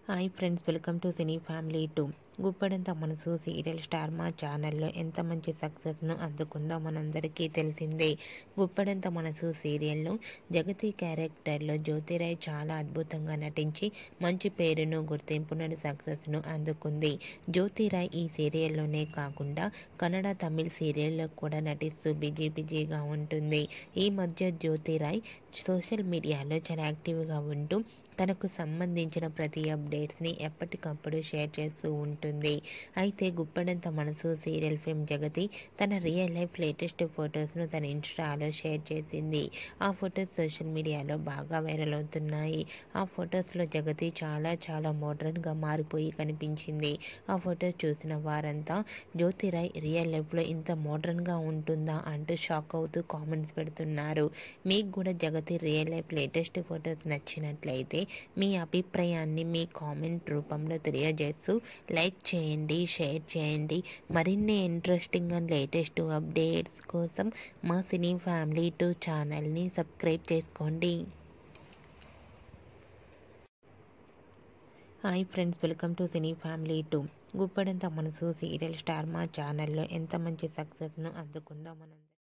Hi friends, welcome to Cine Family 2. Guppedantha Manasu serial star మా ఛానల్లో ఎంత మంచి సక్సెస్ను అందుకుందో మనందరికీ తెలిసిందే. గుప్పడంతమనసు సీరియల్లో జగతి క్యారెక్టర్లో జ్యోతిరాయ్ చాలా అద్భుతంగా నటించి మంచి పేరును, గుర్తింపును, సక్సెస్ను అందుకుంది. జ్యోతిరాయ్ ఈ సీరియల్లోనే కాకుండా కన్నడ, తమిళ్ సీరియల్లో కూడా నటిస్తూ బిజీగా ఉంటుంది. ఈ మధ్య జ్యోతిరాయ్ సోషల్ మీడియాలో చాలా యాక్టివ్గా ఉంటూ తనకు సంబంధించిన ప్రతి అప్డేట్స్ని ఎప్పటికప్పుడు షేర్ చేస్తూ ఉంటుంది. అయితే గుప్పడంతమనసు సీరియల్ ఫేమ్ జగతి తన రియల్ లైఫ్ లేటెస్ట్ ఫొటోస్ను తన ఇన్స్టాలో షేర్ చేసింది. ఆ ఫొటోస్ సోషల్ మీడియాలో బాగా వైరల్ అవుతున్నాయి. ఆ ఫొటోస్లో జగతి చాలా మోడ్రన్గా మారిపోయి కనిపించింది. ఆ ఫొటోస్ చూసిన వారంతా జ్యోతిరాయ్ రియల్ లైఫ్లో ఇంత మోడ్రన్గా ఉంటుందా అంటూ షాక్ అవుతూ కామెంట్స్ పెడుతున్నారు. మీకు కూడా Jagathi real life latest photos నచ్చినట్లయితే మీ అభిప్రాయాన్ని మీ కామెంట్ రూపంలో తెలియజేస్తూ లైక్ చేయండి, షేర్ చేయండి. మరిన్ని ఇంట్రెస్టింగ్ అండ్ లేటెస్ట్ అప్డేట్స్ కోసం మా సినీ ఫ్యామిలీ 2 ఛానల్ని సబ్స్క్రైబ్ చేసుకోండి. Hi friends, welcome to Cine Family 2. Guppedantha Manasu serial star మా ఛానల్లో ఎంత మంచి సక్సెస్ను అందుకుందో మనం